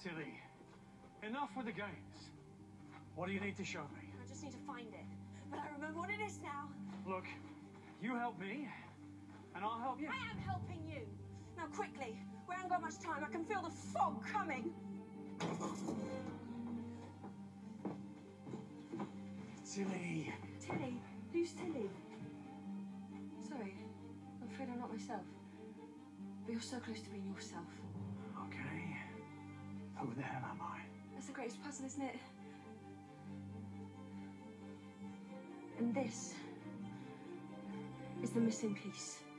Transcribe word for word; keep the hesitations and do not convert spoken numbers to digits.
Tilly, enough with the games. What do you need to show me? I just need to find it. But I remember what it is now. Look, you help me, and I'll help you. I am helping you. Now, quickly. We haven't got much time. I can feel the fog coming. Tilly. Tilly? Who's Tilly? Sorry, I'm afraid I'm not myself. But you're so close to being yourself. Okay. Who the hell am I? That's the greatest puzzle, isn't it? And this is the missing piece.